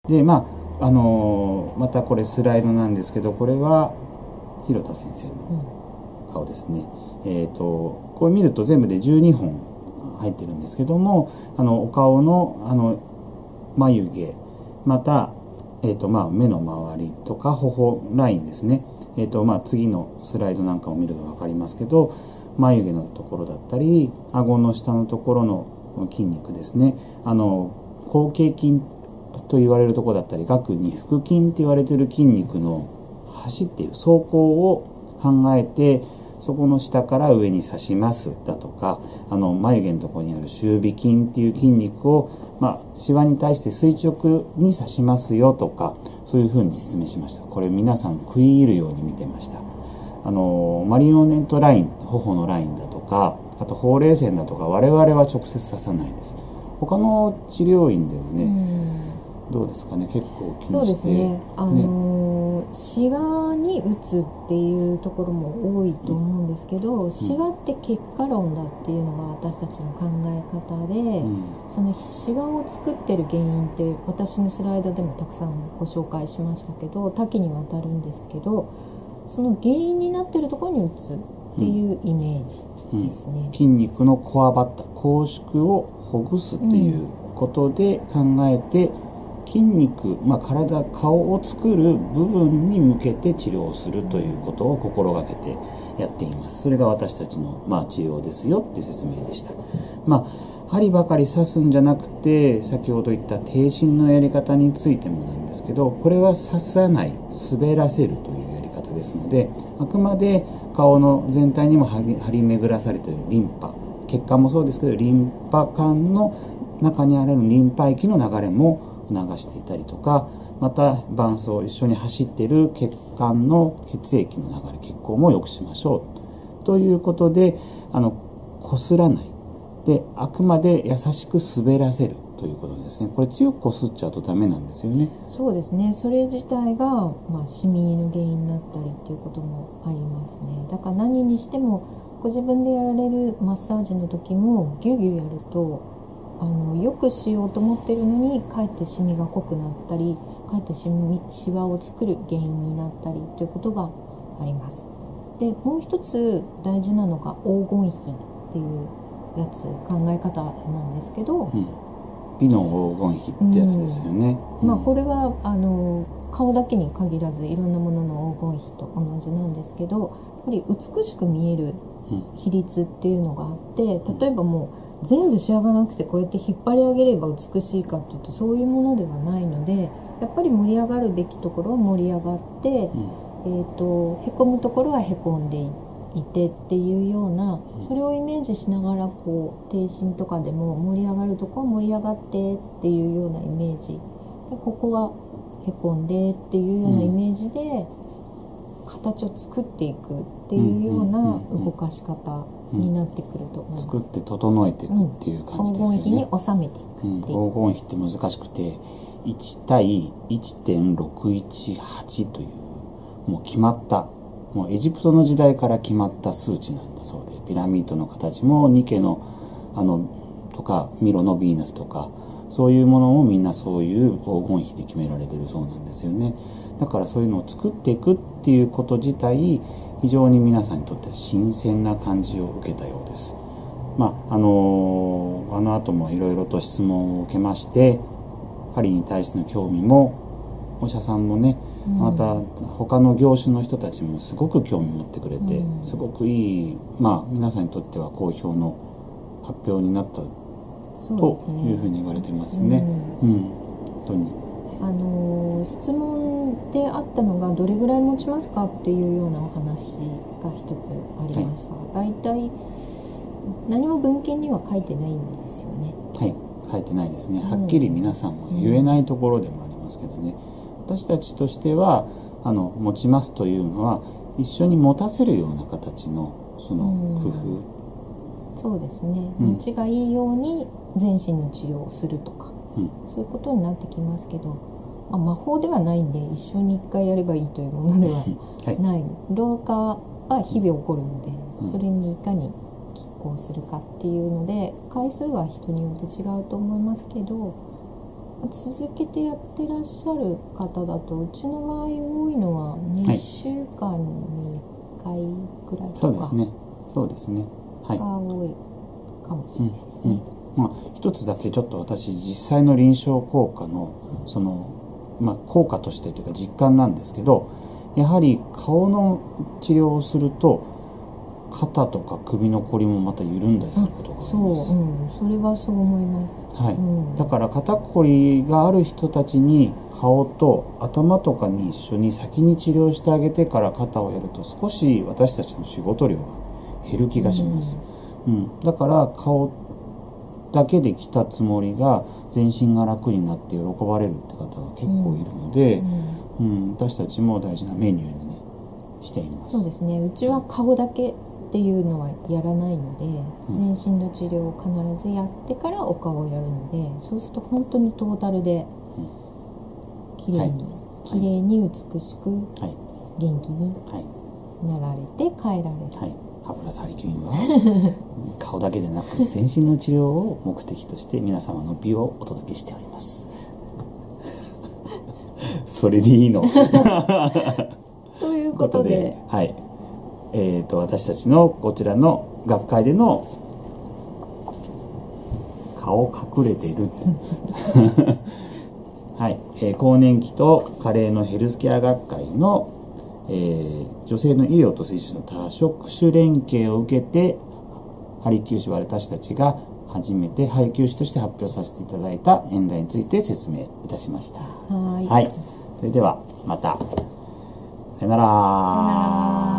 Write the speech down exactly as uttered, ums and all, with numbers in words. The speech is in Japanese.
でまああのー、またこれスライドなんですけど、これは広田先生の顔ですね、うん、えーとこれ見ると全部でじゅうにほん入ってるんですけども、あのお顔のあの眉毛、また、えーとまあ、目の周りとか頬ラインですね、えーとまあ、次のスライドなんかを見ると分かりますけど、眉毛のところだったり顎の下のところの筋肉ですね、あの後傾筋と言われるところだったり、顎二腹筋って言われている筋肉の走っている走行を考えて、そこの下から上に刺しますだとか、あの眉毛のところにある周尾筋っていう筋肉を、まあ、シワに対して垂直に刺しますよとか、そういうふうに説明しました。これ皆さん食い入るように見てました。あのマリオネットライン、頬のラインだとか、あとほうれい線だとか、我々は直接刺さないです。他の治療院ではね、うん、どうですかね、結構気にして。 そうですね、あのーね、シワに打つっていうところも多いと思うんですけど、うん、シワって結果論だっていうのが私たちの考え方で、うん、そのシワを作ってる原因って私のスライドでもたくさんご紹介しましたけど、多岐にわたるんですけど、その原因になってるところに打つっていうイメージですね、 うん、筋肉のこわばった拘縮をほぐすっていうことで考えて、うん、筋肉、まあ、体顔を作る部分に向けて治療するということを心がけてやっています。それが私たちの、まあ、治療ですよっていう説明でした。まあ、針ばかり刺すんじゃなくて、先ほど言った低針のやり方についてもなんですけど、これは刺さない、滑らせるというやり方ですので、あくまで顔の全体にも張り、張り巡らされているリンパ、血管もそうですけど、リンパ管の中にあるリンパ液の流れも促していたりとか、また伴走一緒に走っている血管の血液の流れ、血行も良くしましょうということで、あのこすらないで、あくまで優しく滑らせるということですね。これ強くこすっちゃうとダメなんですよね。 そうですね、それ自体が、まあ、シミの原因になったりっていうこともありますね。だから何にしてもご自分でやられるマッサージの時もギュギュやると、あのよくしようと思ってるのにかえってシミが濃くなったり、かえってシミシワを作る原因になったりということがあります。でもう一つ大事なのが黄金比っていうやつ、考え方なんですけど、うん、 美の黄金比ってやつですよね、 うん、まあこれはあの顔だけに限らずいろんなものの黄金比と同じなんですけど、やっぱり美しく見える比率っていうのがあって、例えばもう全部仕上がなくてこうやって引っ張り上げれば美しいかっていうとそういうものではないので、やっぱり盛り上がるべきところは盛り上がって、うん、えーと、へこむところはへこんでいてっていうような、それをイメージしながらこう低心とかでも盛り上がるところは盛り上がってっていうようなイメージで、ここはへこんでっていうようなイメージで形を作っていくっていうような動かし方になってくると思います。 作って整えていくっていう感じですよね。 黄金比に収めていくっていう、 うん、黄金比って難しくていち対 いってんろくいちはち というもう決まった、もうエジプトの時代から決まった数値なんだそうで、ピラミッドの形もニケのあのとかミロのヴィーナスとかそういうものもみんなそういう黄金比で決められてるそうなんですよね。だからそういうのを作っていくっていうこと自体、非常に皆さんにとっては新鮮な感じを受けたようです。まああのあの後もいろいろと質問を受けまして、針に対しての興味もお医者さんもね、また他の業種の人たちもすごく興味持ってくれて、すごくいい、まあ皆さんにとっては好評の発表になったというふうに言われてますね。うん、うん、本当に。 あの質問であったのがどれぐらい持ちますかっていうようなお話が一つありました。はい、だいたい何も文献には書いてないんですよね。 はい、書いてないですね。はっきり皆さんも言えないところでもありますけどね、うん、私たちとしてはあの持ちますというのは一緒に持たせるような形のその工夫、 うん、そうですね、うん、持ちがいいように全身の治療をするとか、うん、そういうことになってきますけど、まあ、魔法ではないんで一生にいっかいやればいいというものではない、はい、老化は日々起こるので、うん、それにいかに拮抗するかっていうので回数は人によって違うと思いますけど、 続けてやってらっしゃる方だと、うちの場合多いのはにしゅうかんにいっかいぐらいとか、 そうですねそうですねはいが多いかもしれないですね。 うんうんまあ、一つだけちょっと私実際の臨床効果のその、まあ、効果としてというか実感なんですけど、やはり顔の治療をすると肩とか首のこりもまた緩んだりすることがあります。 そう、うん、それはそう思います。 はい、 うん、 だから肩こりがある人たちに顔と頭とかに一緒に先に治療してあげてから肩をやると少し私たちの仕事量が減る気がします、うんうん、だから顔だけで来たつもりが全身が楽になって喜ばれるって方が結構いるので、うんうん、私たちも大事なメニューに、ね、しています。 そうですね、うちは顔だけっていうのはやらないので、うん、全身の治療を必ずやってからお顔をやるので、そうすると本当にトータルできれいに、はい、きれいに美しく、はい、元気になられて帰られる、 はい、歯ブラシハリキュインは顔だけでなく全身の治療を目的として皆様の美をお届けしておりますそれでいいのということで、 はい、えーと私たちのこちらの学会での顔隠れてるってはい、えー、更年期と加齢のヘルスケア学会の、えー、女性の医療と推進の多職種連携を受けてハリキュー師は私たちが初めてハリキュー師として発表させていただいた演題について説明いたしました。 はい、 はい、それではまたさよなら。 さよなら。